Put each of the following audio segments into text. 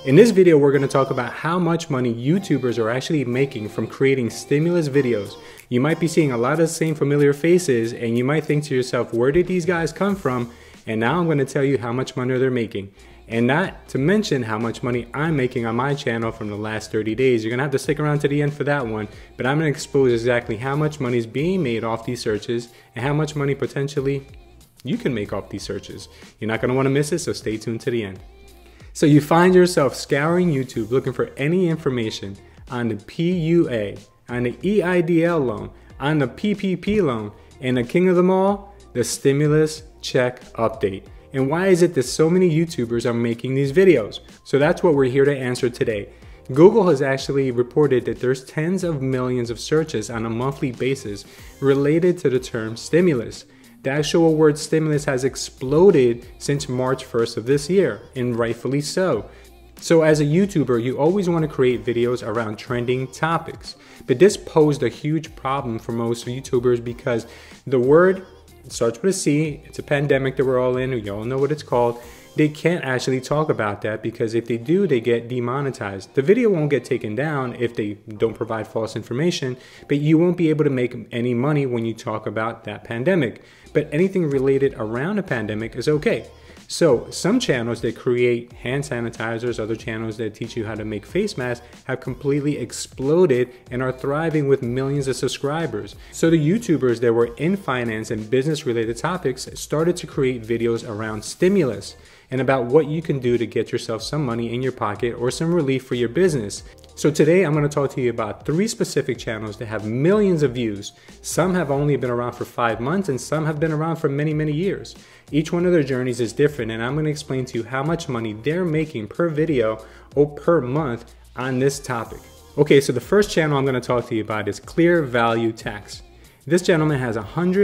In this video, we're going to talk about how much money YouTubers are actually making from creating stimulus videos. You might be seeing a lot of the same familiar faces and you might think to yourself, where did these guys come from? And now I'm going to tell you how much money they're making. And not to mention how much money I'm making on my channel from the last 30 days. You're going to have to stick around to the end for that one. But I'm going to expose exactly how much money is being made off these searches and how much money potentially you can make off these searches. You're not going to want to miss it, so stay tuned to the end. So you find yourself scouring YouTube looking for any information on the PUA, on the EIDL loan, on the PPP loan, and the king of them all, the stimulus check update. And why is it that so many YouTubers are making these videos? So that's what we're here to answer today. Google has actually reported that there's tens of millions of searches on a monthly basis related to the term stimulus. The actual word stimulus has exploded since March 1st of this year, and rightfully so. So as a YouTuber, you always want to create videos around trending topics. But this posed a huge problem for most YouTubers because the word starts with a C, it's a pandemic that we're all in, you all know what it's called. They can't actually talk about that because if they do, they get demonetized. The video won't get taken down if they don't provide false information, but you won't be able to make any money when you talk about that pandemic. But anything related around a pandemic is okay. So some channels that create hand sanitizers, other channels that teach you how to make face masks have completely exploded and are thriving with millions of subscribers. So the YouTubers that were in finance and business related topics started to create videos around stimulus and about what you can do to get yourself some money in your pocket or some relief for your business. So today I'm going to talk to you about 3 specific channels that have millions of views. Some have only been around for 5 months and some have been around for many, many years. Each one of their journeys is different and I'm going to explain to you how much money they're making per video or per month on this topic. Okay, so the first channel I'm going to talk to you about is Clear Value Tax. This gentleman has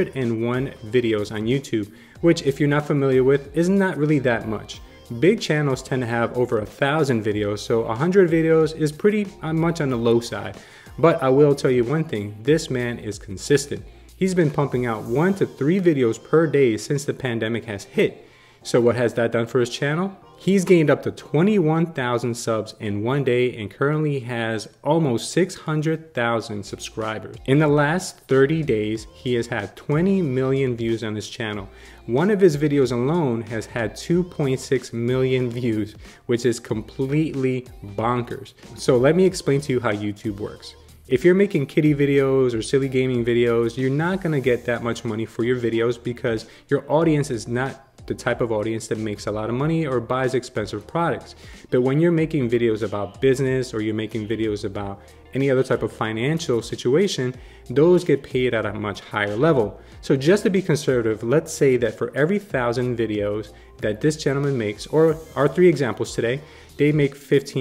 101 videos on YouTube, which if you're not familiar with is not really that much. Big channels tend to have over 1,000 videos, so 100 videos is pretty much on the low side. But I will tell you one thing, this man is consistent. He's been pumping out 1 to 3 videos per day since the pandemic has hit. So what has that done for his channel? He's gained up to 21,000 subs in one day and currently has almost 600,000 subscribers. In the last 30 days, he has had 20 million views on his channel. One of his videos alone has had 2.6 million views, which is completely bonkers. So let me explain to you how YouTube works. If you're making kiddie videos or silly gaming videos, you're not gonna get that much money for your videos because your audience is not the type of audience that makes a lot of money or buys expensive products. But when you're making videos about business or you're making videos about any other type of financial situation, those get paid at a much higher level. So just to be conservative, let's say that for every 1,000 videos that this gentleman makes, or our 3 examples today, they make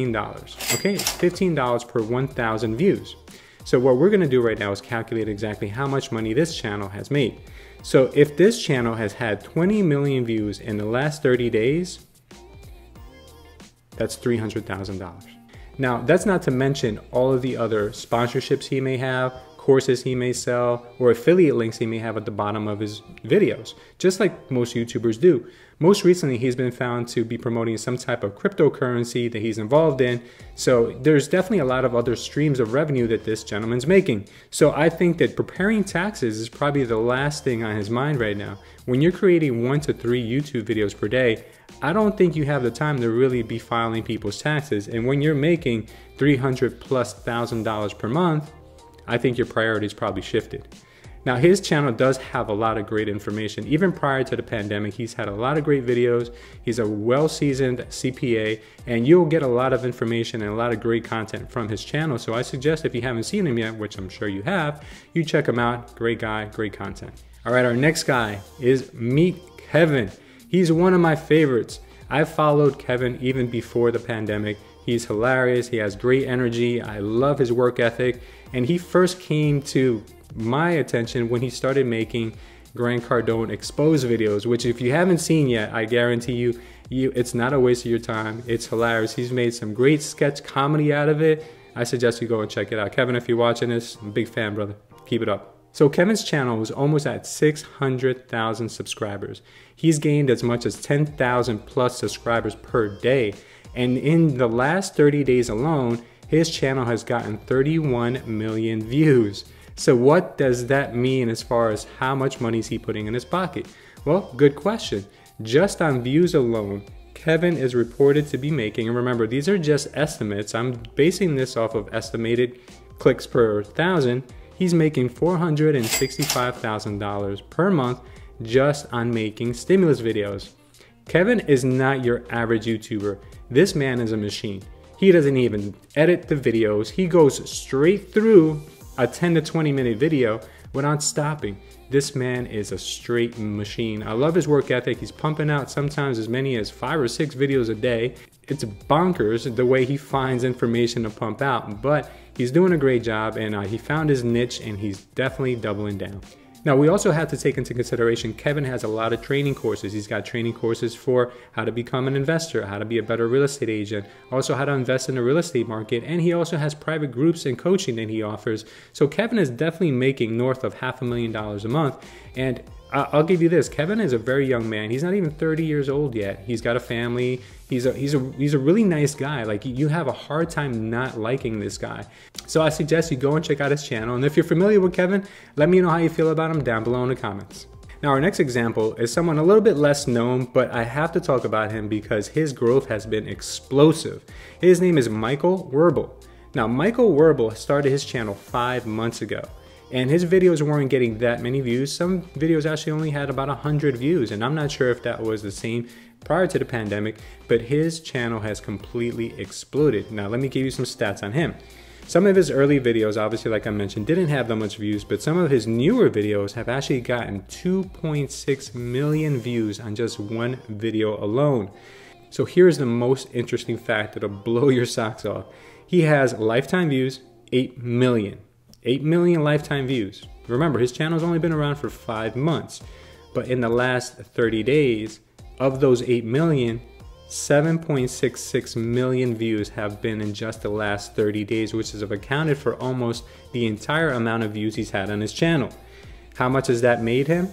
$15. Okay, $15 per 1,000 views. So what we're gonna do right now is calculate exactly how much money this channel has made. So if this channel has had 20 million views in the last 30 days, that's $300,000. Now, that's not to mention all of the other sponsorships he may have, courses he may sell, or affiliate links he may have at the bottom of his videos, just like most YouTubers do. Most recently, he's been found to be promoting some type of cryptocurrency that he's involved in. So there's definitely a lot of other streams of revenue that this gentleman's making. So I think that preparing taxes is probably the last thing on his mind right now. When you're creating 1 to 3 YouTube videos per day, I don't think you have the time to really be filing people's taxes. And when you're making $300,000+ per month, I think your priorities probably shifted. Now his channel does have a lot of great information. Even prior to the pandemic, he's had a lot of great videos. He's a well-seasoned CPA and you'll get a lot of information and a lot of great content from his channel. So I suggest if you haven't seen him yet, which I'm sure you have, you check him out. Great guy, great content. All right, our next guy is Meet Kevin. He's one of my favorites. I followed Kevin even before the pandemic. He's hilarious, he has great energy, I love his work ethic, and he first came to my attention when he started making Grant Cardone exposed videos, which if you haven't seen yet, I guarantee you, it's not a waste of your time. It's hilarious. He's made some great sketch comedy out of it. I suggest you go and check it out. Kevin, if you're watching this, I'm a big fan, brother. Keep it up. So Kevin's channel was almost at 600,000 subscribers. He's gained as much as 10,000 plus subscribers per day. And in the last 30 days alone, his channel has gotten 31 million views. So what does that mean as far as how much money is he putting in his pocket? Well, good question. Just on views alone, Kevin is reported to be making, and remember, these are just estimates. I'm basing this off of estimated clicks per 1,000. He's making $465,000 per month just on making stimulus videos. Kevin is not your average YouTuber. This man is a machine. He doesn't even edit the videos. He goes straight through a 10 to 20 minute video without stopping. This man is a straight machine. I love his work ethic. He's pumping out sometimes as many as 5 or 6 videos a day. It's bonkers the way he finds information to pump out, but he's doing a great job, and he found his niche, and he's definitely doubling down. Now, we also have to take into consideration Kevin has a lot of training courses. He's got training courses for how to become an investor, how to be a better real estate agent, also how to invest in the real estate market, and he also has private groups and coaching that he offers. So Kevin is definitely making north of $500,000 a month. And I'll give you this, Kevin is a very young man. He's not even 30 years old yet. He's got a family. He's a really nice guy. Like, you have a hard time not liking this guy. So I suggest you go and check out his channel. And if you're familiar with Kevin, let me know how you feel about him down below in the comments. Now, our next example is someone a little bit less known, but I have to talk about him because his growth has been explosive. His name is Michael Werbel. Now, Michael Werbel started his channel 5 months ago, and his videos weren't getting that many views. Some videos actually only had about 100 views, and I'm not sure if that was the same prior to the pandemic, but his channel has completely exploded. Now, let me give you some stats on him. Some of his early videos, obviously, like I mentioned, didn't have that much views, but some of his newer videos have actually gotten 2.6 million views on just one video alone. So here's the most interesting fact that'll blow your socks off. He has lifetime views, 8 million. 8 million lifetime views. Remember, his channel's only been around for 5 months, but in the last 30 days, of those 8 million, 7.66 million views have been in just the last 30 days, which has accounted for almost the entire amount of views he's had on his channel. How much has that made him?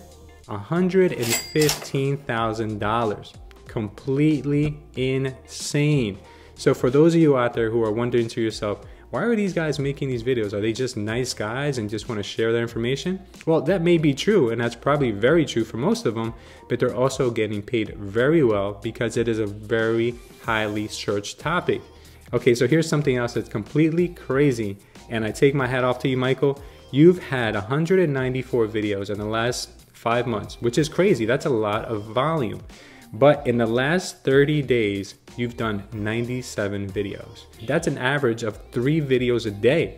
$115,000. Completely insane. So for those of you out there who are wondering to yourself, why are these guys making these videos? Are they just nice guys and just want to share their information? Well, that may be true, and that's probably very true for most of them, but they're also getting paid very well because it is a very highly searched topic. Okay, so here's something else that's completely crazy, and I take my hat off to you, Michael. You've had 194 videos in the last 5 months, which is crazy. That's a lot of volume. But in the last 30 days, you've done 97 videos. That's an average of 3 videos a day.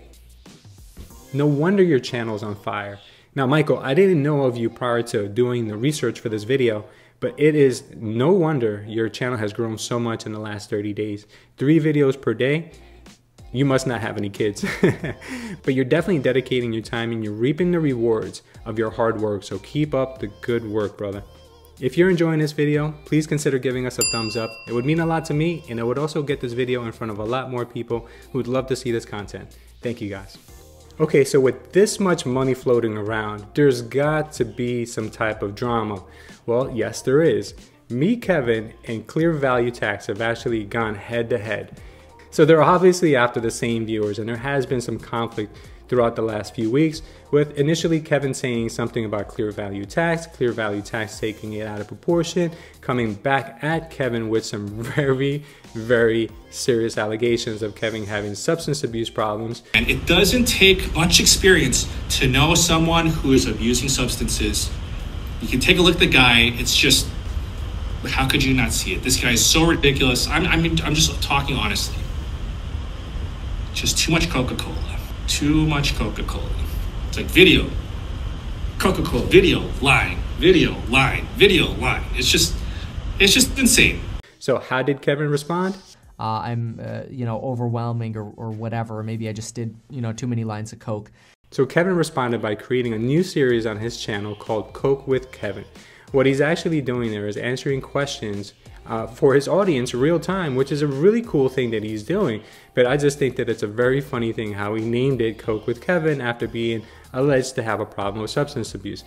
No wonder your channel's on fire. Now, Michael, I didn't know of you prior to doing the research for this video, but it is no wonder your channel has grown so much in the last 30 days. 3 videos per day. You must not have any kids. But you're definitely dedicating your time and you're reaping the rewards of your hard work. So keep up the good work, brother. If you're enjoying this video, please consider giving us a thumbs up. It would mean a lot to me, and it would also get this video in front of a lot more people who would love to see this content. Thank you, guys. Okay, so with this much money floating around, there's got to be some type of drama. Well, yes, there is. Me, Kevin, and Clear Value Tax have actually gone head to head. So they're obviously after the same viewers, and there has been some conflict throughout the last few weeks, with initially Kevin saying something about Clear Value Tax taking it out of proportion, coming back at Kevin with some very, very serious allegations of Kevin having substance abuse problems. And it doesn't take much experience to know someone who is abusing substances. You can take a look at the guy, it's just, how could you not see it? This guy is so ridiculous. I'm just talking honestly. Just too much Coca-Cola. Too much Coca-Cola. It's like video, Coca-Cola, video, line, video, line, video, line. It's just insane. So how did Kevin respond? I'm, overwhelming or whatever. Maybe I just did, too many lines of Coke. So Kevin responded by creating a new series on his channel called Coke with Kevin. What he's actually doing there is answering questions for his audience real time, which is a really cool thing that he's doing. But I just think that it's a very funny thing how he named it Coke with Kevin after being alleged to have a problem with substance abuse.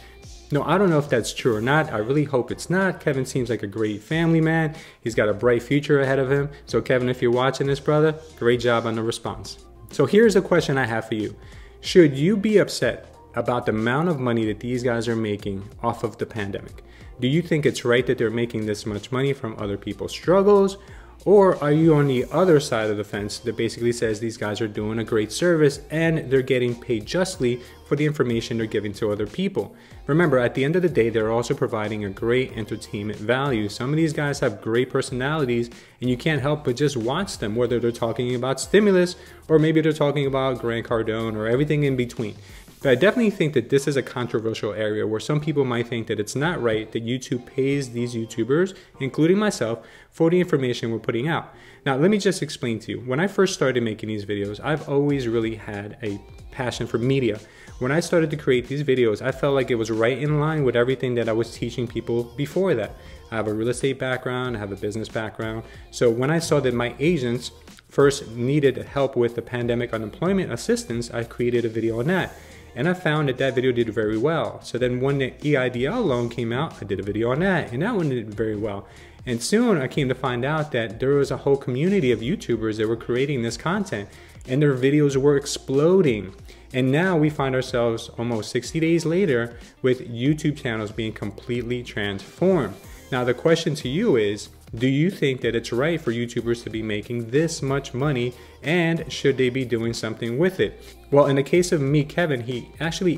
No, I don't know if that's true or not. I really hope it's not. Kevin seems like a great family man. He's got a bright future ahead of him. So Kevin, if you're watching this, brother, great job on the response. So here's a question I have for you. Should you be upset about the amount of money that these guys are making off of the pandemic? Do you think it's right that they're making this much money from other people's struggles? Or are you on the other side of the fence that basically says these guys are doing a great service and they're getting paid justly for the information they're giving to other people? Remember, at the end of the day, they're also providing a great entertainment value. Some of these guys have great personalities and you can't help but just watch them, whether they're talking about stimulus or maybe they're talking about Grant Cardone or everything in between. But I definitely think that this is a controversial area where some people might think that it's not right that YouTube pays these YouTubers, including myself, for the information we're putting out. Now, let me just explain to you. When I first started making these videos, I've always really had a passion for media. When I started to create these videos, I felt like it was right in line with everything that I was teaching people before that. I have a real estate background, I have a business background. So when I saw that my agents first needed help with the pandemic unemployment assistance, I created a video on that. And I found that that video did very well. So then when the EIDL loan came out, I did a video on that, and that one did very well. And soon I came to find out that there was a whole community of YouTubers that were creating this content, and their videos were exploding. And now we find ourselves almost 60 days later with YouTube channels being completely transformed. Now the question to you is, do you think that it's right for YouTubers to be making this much money, and should they be doing something with it? Well, in the case of me, Kevin, he actually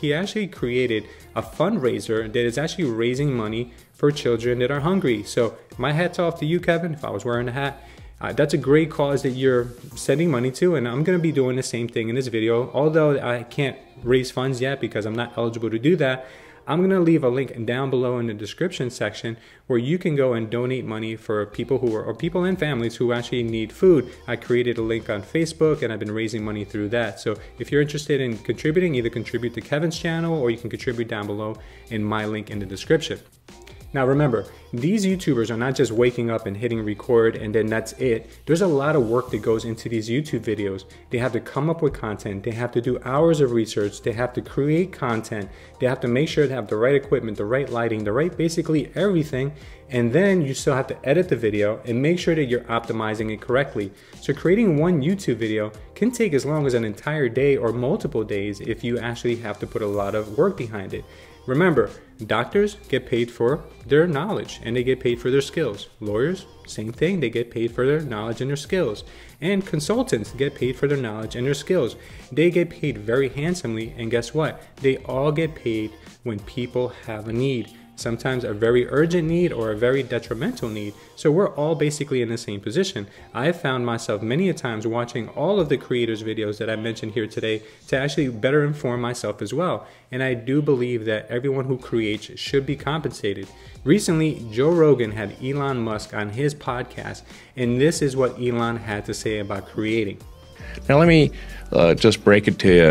created a fundraiser that is actually raising money for children that are hungry. So my hat's off to you, Kevin, if I was wearing a hat. That's a great cause that you're sending money to, and I'm gonna be doing the same thing in this video. Although I can't raise funds yet because I'm not eligible to do that, I'm going to leave a link down below in the description section where you can go and donate money for people who are, or people and families who actually need food. I created a link on Facebook and I've been raising money through that. So if you're interested in contributing, either contribute to Kevin's channel or you can contribute down below in my link in the description. Now remember, these YouTubers are not just waking up and hitting record and then that's it. There's a lot of work that goes into these YouTube videos. They have to come up with content. They have to do hours of research. They have to create content. They have to make sure they have the right equipment, the right lighting, the right basically everything. And then you still have to edit the video and make sure that you're optimizing it correctly. So creating one YouTube video can take as long as an entire day or multiple days if you actually have to put a lot of work behind it. Remember, doctors get paid for their knowledge and they get paid for their skills. Lawyers, same thing, they get paid for their knowledge and their skills. And consultants get paid for their knowledge and their skills. They get paid very handsomely, and guess what? They all get paid when people have a need. Sometimes a very urgent need or a very detrimental need. So we're all basically in the same position. I have found myself many a times watching all of the creators' videos that I mentioned here today to actually better inform myself as well. And I do believe that everyone who creates should be compensated. Recently, Joe Rogan had Elon Musk on his podcast, and this is what Elon had to say about creating. Now let me just break it to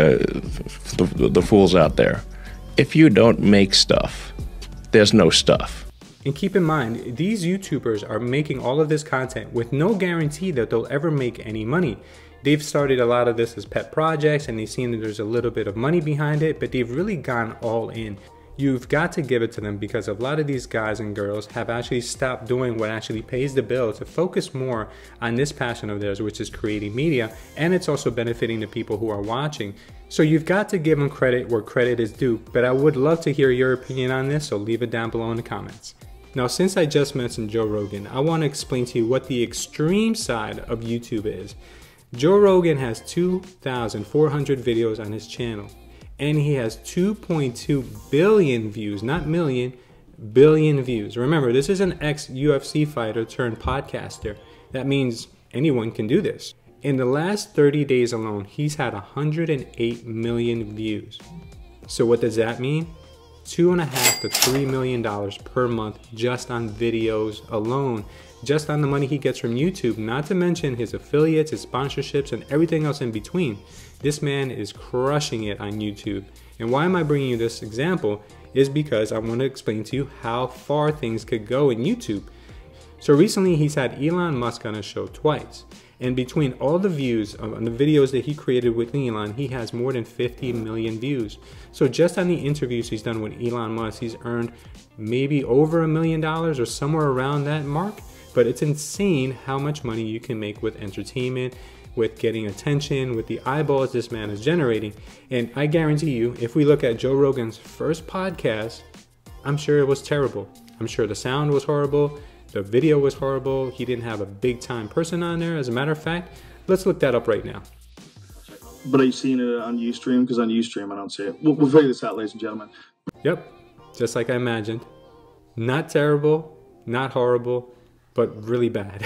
you, the fools out there. If you don't make stuff, there's no stuff. And keep in mind, these YouTubers are making all of this content with no guarantee that they'll ever make any money. They've started a lot of this as pet projects and they've seen that there's a little bit of money behind it, but they've really gone all in. You've got to give it to them because a lot of these guys and girls have actually stopped doing what actually pays the bill to focus more on this passion of theirs, which is creating media, and it's also benefiting the people who are watching. So you've got to give them credit where credit is due, but I would love to hear your opinion on this, so leave it down below in the comments. Now, since I just mentioned Joe Rogan, I want to explain to you what the extreme side of YouTube is. Joe Rogan has 2,400 videos on his channel. And he has 2.2 billion views, not million, billion views. Remember, this is an ex-UFC fighter turned podcaster. That means anyone can do this. In the last 30 days alone, he's had 108 million views. So what does that mean? $2.5 to $3 million per month just on videos alone. Just on the money he gets from YouTube, not to mention his affiliates, his sponsorships, and everything else in between. This man is crushing it on YouTube. And why am I bringing you this example? Is because I want to explain to you how far things could go in YouTube. So recently he's had Elon Musk on his show twice. And between all the views on the videos that he created with Elon, he has more than 50 million views. So just on the interviews he's done with Elon Musk, he's earned maybe over $1 million or somewhere around that mark. But it's insane how much money you can make with entertainment, with getting attention, with the eyeballs this man is generating. And I guarantee you, if we look at Joe Rogan's first podcast, I'm sure it was terrible. I'm sure the sound was horrible. The video was horrible. He didn't have a big time person on there. As a matter of fact, let's look that up right now. But are you seeing it on Ustream? Because on Ustream, I don't see it. We'll figure this out, ladies and gentlemen. Yep, just like I imagined. Not terrible, not horrible, but really bad.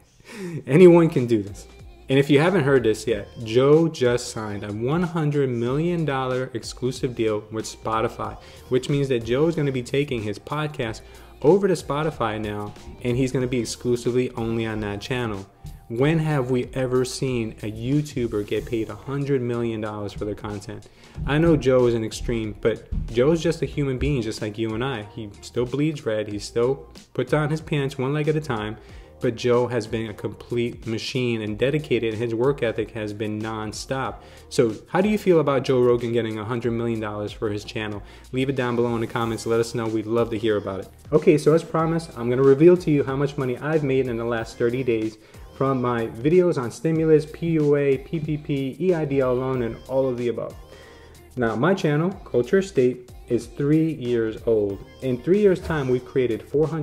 Anyone can do this. And if you haven't heard this yet, Joe just signed a $100 million exclusive deal with Spotify, which means that Joe is going to be taking his podcast over to Spotify now, and he's going to be exclusively only on that channel. When have we ever seen a YouTuber get paid $100 million for their content? I know Joe is an extreme, but Joe's just a human being just like you and I. He still bleeds red. He still puts on his pants one leg at a time. But Joe has been a complete machine and dedicated. His work ethic has been non-stop. So how do you feel about Joe Rogan getting $100 million for his channel? Leave it down below in the comments. Let us know. We'd love to hear about it. Okay, so as promised, I'm going to reveal to you how much money I've made in the last 30 days from my videos on stimulus, PUA, PPP, EIDL loan, and all of the above. Now, my channel, Culture Estate, is 3 years old. In 3 years' time, we've created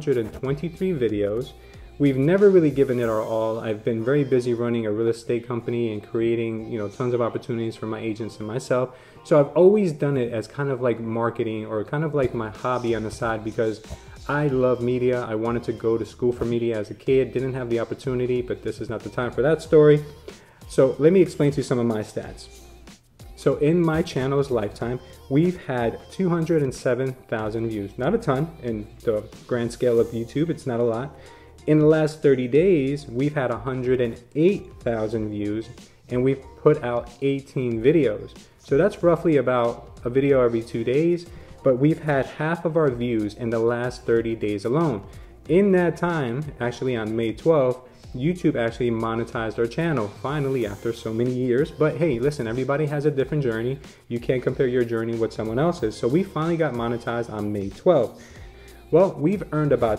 423 videos. We've never really given it our all. I've been very busy running a real estate company and creating, tons of opportunities for my agents and myself. So I've always done it as kind of like marketing or kind of like my hobby on the side because I love media. I wanted to go to school for media as a kid, didn't have the opportunity, but this is not the time for that story. So let me explain to you some of my stats. So in my channel's lifetime, we've had 207,000 views. Not a ton in the grand scale of YouTube, it's not a lot. In the last 30 days, we've had 108,000 views and we've put out 18 videos. So that's roughly about a video every 2 days, but we've had half of our views in the last 30 days alone. In that time, actually on May 12th, YouTube actually monetized our channel, finally after so many years. But hey, listen, everybody has a different journey. You can't compare your journey with someone else's. So we finally got monetized on May 12th. Well, we've earned about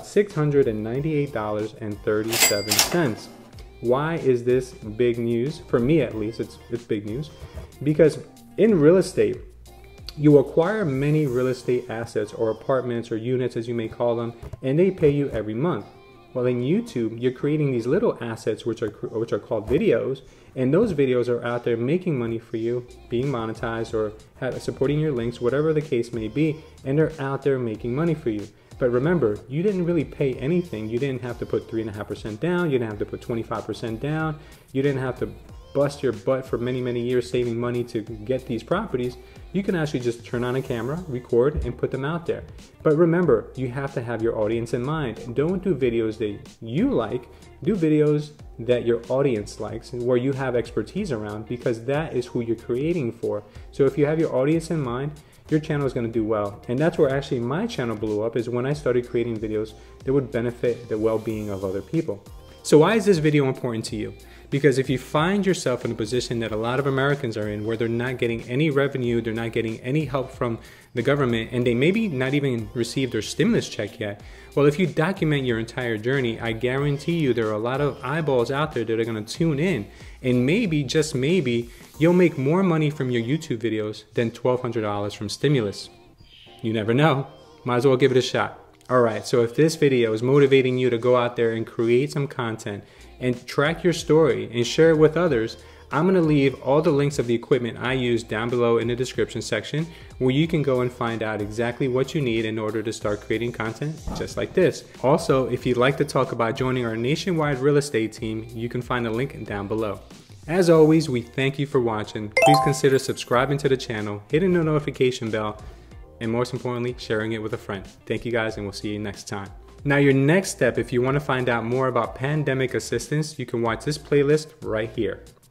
$698.37. Why is this big news? For me at least, it's big news. Because in real estate, you acquire many real estate assets or apartments or units as you may call them, and they pay you every month. Well, in YouTube, you're creating these little assets which are called videos, and those videos are out there making money for you, being monetized or supporting your links, whatever the case may be, and they're out there making money for you. But remember, you didn't really pay anything. You didn't have to put 3.5% down. You didn't have to put 25% down. You didn't have to bust your butt for many, many years saving money to get these properties. You can actually just turn on a camera, record, and put them out there. But remember, you have to have your audience in mind. Don't do videos that you like. Do videos that your audience likes and where you have expertise around, because that is who you're creating for. So if you have your audience in mind, your channel is going to do well. And that's where actually my channel blew up, is when I started creating videos that would benefit the well-being of other people. So why is this video important to you? Because if you find yourself in a position that a lot of Americans are in, where they're not getting any revenue, they're not getting any help from the government, and they maybe not even received their stimulus check yet, well, if you document your entire journey, I guarantee you there are a lot of eyeballs out there that are going to tune in, and maybe, just maybe, you'll make more money from your YouTube videos than $1,200 from stimulus. You never know. Might as well give it a shot. Alright, so if this video is motivating you to go out there and create some content and track your story and share it with others, I'm going to leave all the links of the equipment I use down below in the description section, where you can go and find out exactly what you need in order to start creating content just like this. Also, if you'd like to talk about joining our nationwide real estate team, you can find a link down below. As always, we thank you for watching. Please consider subscribing to the channel, hitting the notification bell, and most importantly, sharing it with a friend. Thank you guys, and we'll see you next time. Now, your next step, if you want to find out more about pandemic assistance, you can watch this playlist right here.